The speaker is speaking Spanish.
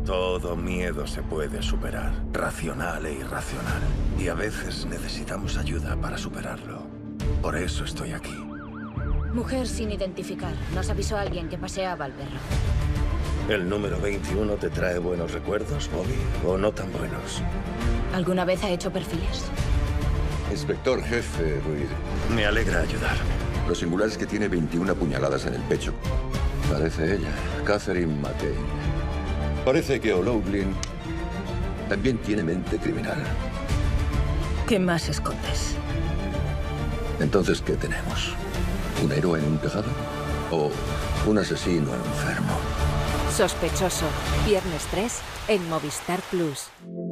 Todo miedo se puede superar, racional e irracional. Y a veces necesitamos ayuda para superarlo. Por eso estoy aquí. Mujer sin identificar. Nos avisó alguien que paseaba al perro. ¿El número 21 te trae buenos recuerdos, Bobby? ¿O no tan buenos? ¿Alguna vez ha hecho perfiles? Inspector jefe Ruiz. Me alegra ayudar. Lo singular es que tiene 21 puñaladas en el pecho. Parece ella, Catherine McCain. Parece que O'Loughlin también tiene mente criminal. ¿Qué más escondes? Entonces, ¿qué tenemos? ¿Un héroe en un tejado? ¿O un asesino enfermo? Sospechoso. Viernes 3 en Movistar Plus.